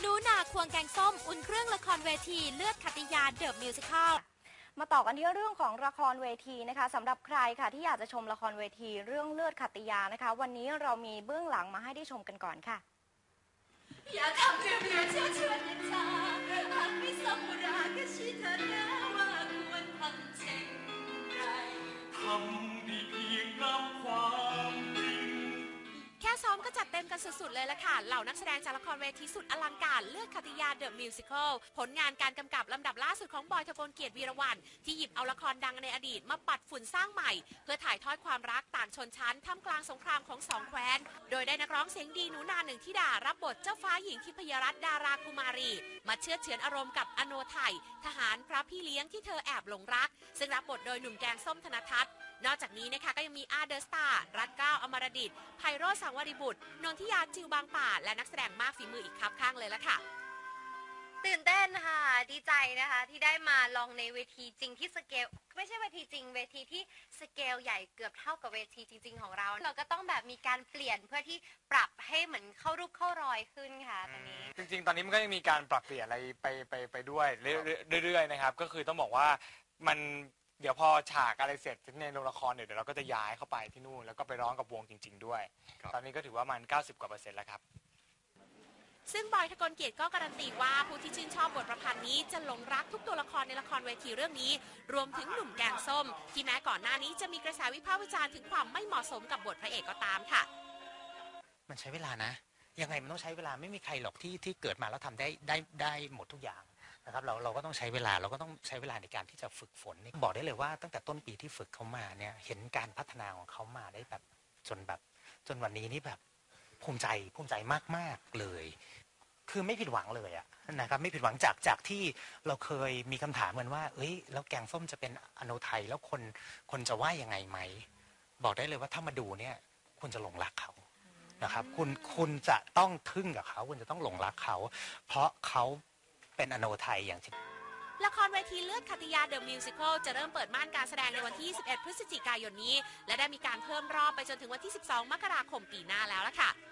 หนูนาควงแกงส้มอุ่นเครื่องละครเวทีเลือดขัตติยาเดอะมิวสิคลมาต่อกันที่เรื่องของละครเวทีนะคะสำหรับใครค่ะที่อยากจะชมละครเวทีเรื่องเลือดขัตติยานะคะวันนี้เรามีเบื้องหลังมาให้ได้ชมกันก่อนค่ะอย่าทำเพื่อเชื่อนะจ๊ะหากไม่สมรักก็ชี้เธอนะว่าควรทำเช่นไรทำดีเพียงนำความจริงแค่ซ้อมก็จัดเต็มกันสุดๆเลยละค่ะเหล่านักแสดงจากละครเวทีสุดอลังการเลือดขัตติยาเดอะมิวสิคลผลงานการกำกับลำดับล่าสุดของบอย ทกลเกียรติวีรวรรณที่หยิบเอาละครดังในอดีตมาปัดฝุ่นสร้างใหม่เพื่อถ่ายทอดความรักต่างชนชั้นท่ามกลางสงครามของสองแคว้นโดยได้นักร้องเสียงดีหนูนาหนึ่งธิดารับบทเจ้าฟ้าหญิงทิพยรัตน์ดารากุมารีมาเชื่อเฉือนอารมณ์กับอโนไทยทหารพระพี่เลี้ยงที่เธอแอบหลงรักซึ่งรับบทโดยหนุ่มแกงส้มธนทัศน์นอกจากนี้นะคะก็ยังมีอาเดอร์สตาร์รัตเก้าอมรดิตไพโรจน์สังวริบุตรนนทิยาจิวบางป่าและนักแสดงมากฝีมืออีกครับข้างเลยละค่ะตื่นเต้นค่ะดีใจนะคะที่ได้มาลองในเวทีจริงที่สเกลไม่ใช่เวทีจริงเวทีที่สเกลใหญ่เกือบเท่ากับเวทีจริงๆของเราก็ต้องแบบมีการเปลี่ยนเพื่อที่ปรับให้เหมือนเข้ารูปเข้ารอยขึ้นค่ะตอนนี้จริงๆตอนนี้มันก็ยังมีการปรับเปลี่ยนอะไรไปด้วยเรื่อยๆนะครับก็คือต้องบอกว่ามันเดี๋ยวพอฉากอะไรเสร็จในโรงละครเดี๋ยวเราก็จะย้ายเข้าไปที่นู่นแล้วก็ไปร้องกับวงจริงๆด้วยตอนนี้ก็ถือว่ามัน90%กว่าแล้วครับซึ่งบอย ทกลเกียรติก็การันตีว่าผู้ที่ชื่นชอบบทประพันธ์นี้จะหลงรักทุกตัวละครในละครเวทีเรื่องนี้รวมถึงหนุ่มแกงส้มที่แม้ก่อนหน้านี้จะมีกระแสวิพากษ์วิจารณ์ถึงความไม่เหมาะสมกับบทพระเอกก็ตามค่ะมันใช้เวลานะยังไงมันต้องใช้เวลาไม่มีใครหรอกที่เกิดมาแล้วทำได้หมดทุกอย่างนะครับเราก็ต้องใช้เวลาเราก็ต้องใช้เวลาในการที่จะฝึกฝนบอกได้เลยว่าตั้งแต่ต้นปีที่ฝึกเขามาเนี่ยเห็นการพัฒนาของเขามาได้แบบจนวันนี้นี่แบบภูมิใจมากๆเลยคือไม่ผิดหวังเลยอะนะครับไม่ผิดหวังจากที่เราเคยมีคำถามกันว่าเอ้ยแล้วแกงส้มจะเป็นอโนไทยแล้วคนจะว่ายังไงไหมบอกได้เลยว่าถ้ามาดูเนี่ยคุณจะหลงรักเขานะครับคุณจะต้องทึ่งกับเขาคุณจะต้องหลงรักเขาเพราะเขาเป็นอโนไทยอย่างที่ละครเวทีเลือดขัตติยาเดอะมิวสิคลจะเริ่มเปิดม่านการแสดงในวันที่21 พฤศจิกายนนี้และได้มีการเพิ่มรอบไปจนถึงวันที่12 มกราคมปีหน้าแล้วล่ะค่ะ